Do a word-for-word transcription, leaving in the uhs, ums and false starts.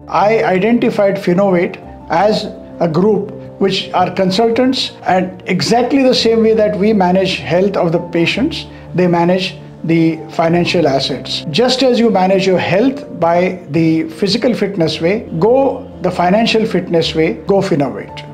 I identified Finnovate as a group which are consultants, and exactly the same way that we manage health of the patients, they manage the financial assets. Just as you manage your health by the physical fitness way, go the financial fitness way, go Finnovate.